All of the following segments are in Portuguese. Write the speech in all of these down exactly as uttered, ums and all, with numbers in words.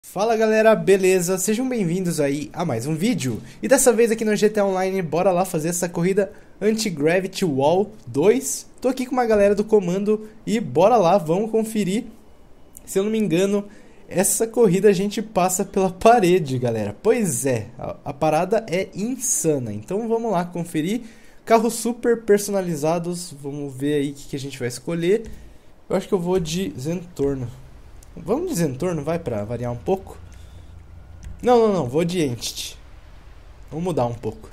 Fala galera, beleza? Sejam bem-vindos aí a mais um vídeo. E dessa vez aqui no G T A Online, bora lá fazer essa corrida Anti-Gravity Wall dois. Tô aqui com uma galera do comando e bora lá, vamos conferir. Se eu não me engano, essa corrida a gente passa pela parede, galera. Pois é, a, a parada é insana. Então vamos lá conferir. Carros super personalizados, vamos ver aí o que, que a gente vai escolher. Eu acho que eu vou de Zentorno. Vamos de Zentorno, vai, pra variar um pouco. Não, não, não, vou de Entity. Vamos mudar um pouco.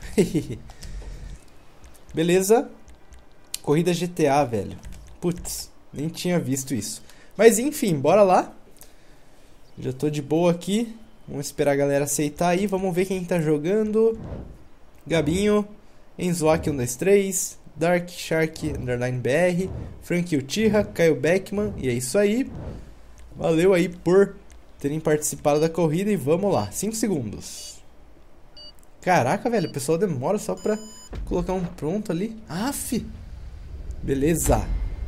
Beleza. Corrida G T A, velho. Putz, nem tinha visto isso. Mas enfim, bora lá. Já tô de boa aqui. Vamos esperar a galera aceitar aí. Vamos ver quem tá jogando. Gabinho, Enzoak um dois três, Dark Shark Underline B R, Frank Uchiha, Caio Beckman. E é isso aí. Valeu aí por terem participado da corrida e vamos lá, cinco segundos. Caraca, velho, o pessoal demora só pra colocar um pronto ali. Aff! Beleza.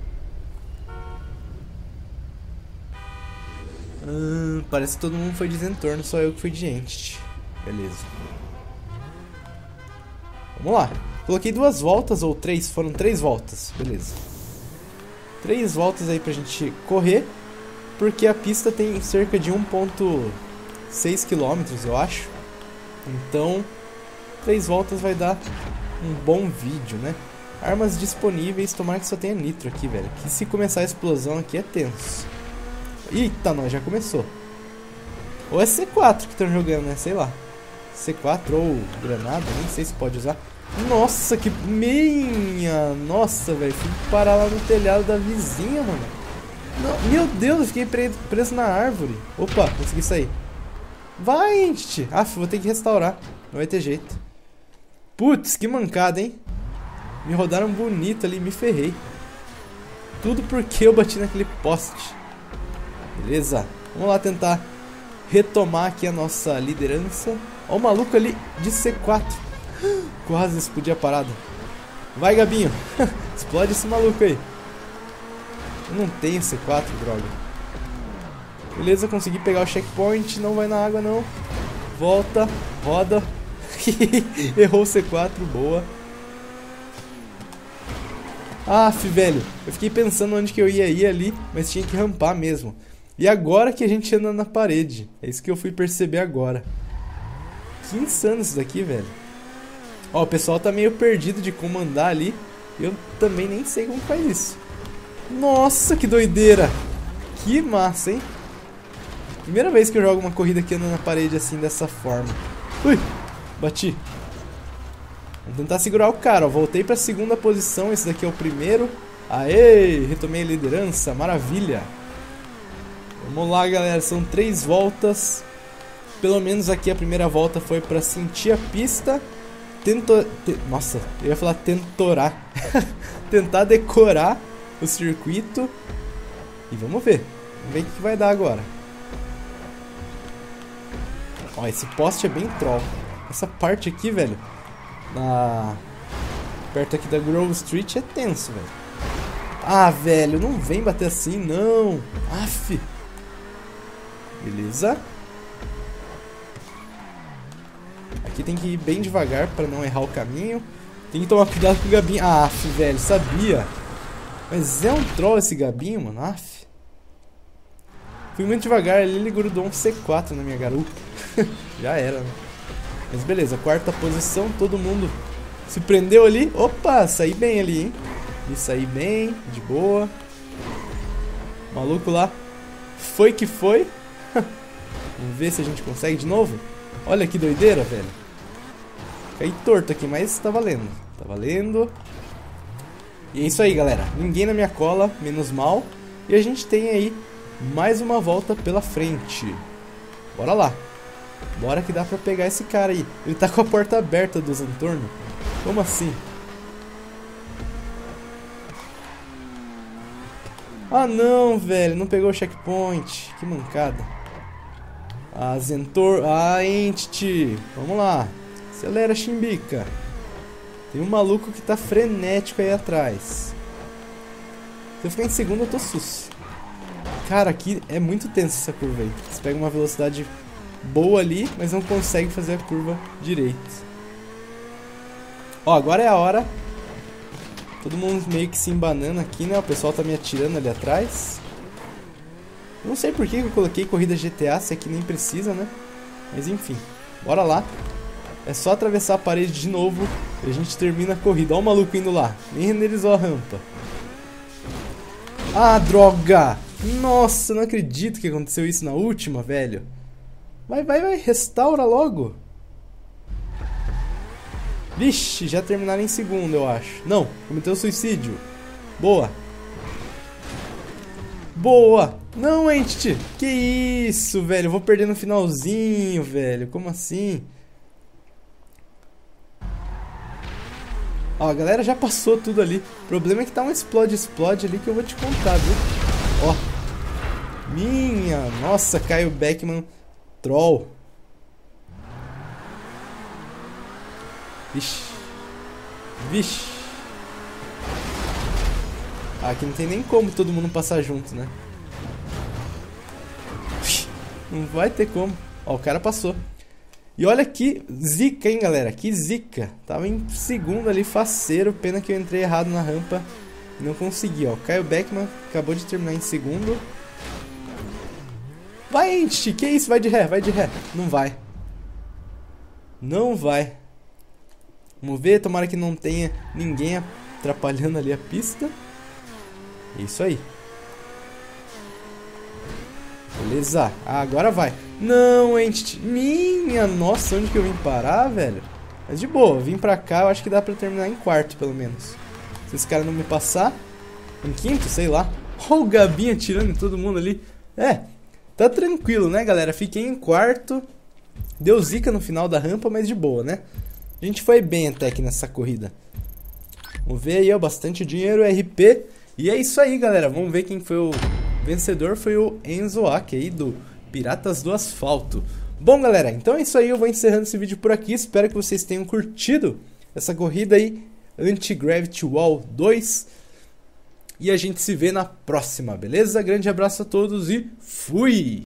Hum, parece que todo mundo foi de Zentorno, só eu que fui de Entity. Beleza. Vamos lá. Coloquei duas voltas, ou três, foram três voltas. Beleza. Três voltas aí pra gente correr. Porque a pista tem cerca de um ponto seis quilômetros, eu acho. Então, três voltas vai dar um bom vídeo, né? Armas disponíveis, tomara que só tenha nitro aqui, velho. Que se começar a explosão aqui é tenso. Eita, nós já começou. Ou é C quatro que estão jogando, né? Sei lá. C quatro ou granada, nem sei se pode usar. Nossa, que minha! Nossa, velho, fui parar lá no telhado da vizinha, mano. Não, meu Deus, eu fiquei preso na árvore. Opa, consegui sair. Vai, Entity. Ah, vou ter que restaurar. Não vai ter jeito. Putz, que mancada, hein? Me rodaram bonito ali, me ferrei. Tudo porque eu bati naquele poste. Beleza. Vamos lá tentar retomar aqui a nossa liderança. Ó o maluco ali de C quatro. Quase explodiu a parada. Vai, Gabinho. Explode esse maluco aí. Eu não tenho C quatro, droga. Beleza, consegui pegar o checkpoint. Não vai na água, não. Volta, roda. Errou o C quatro, boa. Aff, velho. Eu fiquei pensando onde que eu ia ir ali, mas tinha que rampar mesmo. E agora que a gente anda na parede. É isso que eu fui perceber agora. Que insano isso daqui, velho. Ó, o pessoal tá meio perdido de como andar ali. Eu também nem sei como faz isso. Nossa, que doideira. Que massa, hein? Primeira vez que eu jogo uma corrida que anda na parede assim, dessa forma. Ui, bati. Vamos tentar segurar o cara, ó. Voltei pra segunda posição, esse daqui é o primeiro. Aê, retomei a liderança, maravilha. Vamos lá, galera, são três voltas. Pelo menos aqui a primeira volta foi pra sentir a pista. Tento... Te... Nossa, eu ia falar tentorar. Tentar decorar o circuito. E vamos ver. Vamos ver o que vai dar agora. Ó, esse poste é bem troll. Essa parte aqui, velho, na... perto aqui da Grove Street é tenso, velho. Ah, velho, não vem bater assim, não. Aff. Beleza. Aqui tem que ir bem devagar para não errar o caminho. Tem que tomar cuidado com o Gabinho. Ah, aff, velho, sabia. Mas é um troll esse Gabinho, mano. Aff. Fui muito devagar, ele grudou um C quatro na minha garupa. Já era, né? Mas beleza, quarta posição, todo mundo se prendeu ali. Opa, saí bem ali, hein? E saí bem, de boa. O maluco lá foi que foi. Vamos ver se a gente consegue de novo. Olha que doideira, velho. Caí torto aqui, mas tá valendo. Tá valendo. E é isso aí, galera. Ninguém na minha cola, menos mal. E a gente tem aí mais uma volta pela frente. Bora lá. Bora que dá pra pegar esse cara aí. Ele tá com a porta aberta do Zentorno. Como assim? Ah não, velho. Não pegou o checkpoint. Que mancada. Ah, Zentor... Ah, Entity. Vamos lá. Acelera, chimbica. Tem um maluco que tá frenético aí atrás. Se eu ficar em segundo, eu tô sus. Cara, aqui é muito tenso essa curva aí. Você pega uma velocidade boa ali, mas não consegue fazer a curva direito. Ó, agora é a hora. Todo mundo meio que se embanando aqui, né? O pessoal tá me atirando ali atrás. Não sei por que eu coloquei corrida G T A, se aqui nem precisa, né? Mas enfim, bora lá. É só atravessar a parede de novo e a gente termina a corrida. Ó o maluco indo lá, nem renderizou a rampa. Ah, droga! Nossa, eu não acredito que aconteceu isso na última, velho. Vai, vai, vai, restaura logo. Vixe, já terminaram em segundo, eu acho. Não, cometeu suicídio. Boa. Boa. Não, Entity. Que isso, velho. Eu vou perder no finalzinho, velho. Como assim? Ó, a galera já passou tudo ali. O problema é que tá um explode-explode ali que eu vou te contar, viu? Ó. Minha. Nossa, Caio Beckman. Troll. Vixe. Vixe. Ah, aqui não tem nem como todo mundo passar junto, né? Não vai ter como. Ó, o cara passou. E olha que zica, hein, galera? Que zica. Tava em segundo ali, faceiro. Pena que eu entrei errado na rampa e não consegui, ó. Caio Beckman acabou de terminar em segundo. Vai, Entity. Que isso? Vai de ré, vai de ré. Não vai. Não vai. Vamos ver, tomara que não tenha ninguém atrapalhando ali a pista. Isso aí. Beleza. Ah, agora vai. Não, Entity. Minha nossa, onde que eu vim parar, velho? Mas de boa, vim pra cá, eu acho que dá pra terminar em quarto, pelo menos. Se esse cara não me passar, em quinto, sei lá. Olha o Gabinho atirando em todo mundo ali. É, tá tranquilo, né, galera? Fiquei em quarto. Deu zica no final da rampa, mas de boa, né? A gente foi bem até aqui nessa corrida. Vamos ver aí, ó, bastante dinheiro, R P. E é isso aí, galera. Vamos ver quem foi o vencedor. Foi o Enzo Aki aí, do Piratas do Asfalto. Bom, galera, então é isso aí. Eu vou encerrando esse vídeo por aqui. Espero que vocês tenham curtido essa corrida aí, Anti-Gravity Wall dois. E a gente se vê na próxima, beleza? Grande abraço a todos e fui!